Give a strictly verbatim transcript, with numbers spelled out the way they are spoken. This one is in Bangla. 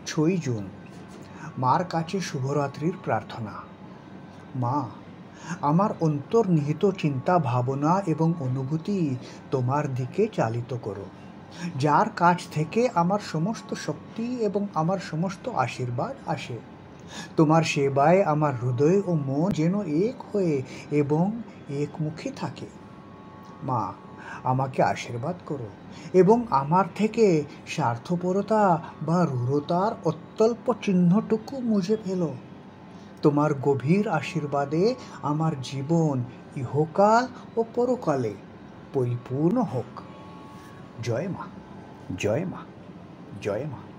ছয়ই জুন মার কাছে শুভরাত্রির প্রার্থনা। মা, আমার অন্তর্নিহিত চিন্তা ভাবনা এবং অনুভূতি তোমার দিকে চালিত করো, যার কাছ থেকে আমার সমস্ত শক্তি এবং আমার সমস্ত আশীর্বাদ আসে। তোমার সেবায় আমার হৃদয় ও মন যেন এক হয়ে এবং একমুখী থাকে। মা, আমাকে আশীর্বাদ করো এবং আমার থেকে স্বার্থপরতা বা রূঢ়তার অত্যল্প চিহ্নটুকু মুছে ফেলো। তোমার গভীর আশীর্বাদে আমার জীবন ইহকাল ও পরকালে পরিপূর্ণ হোক। জয় মা, জয় মা, জয় মা।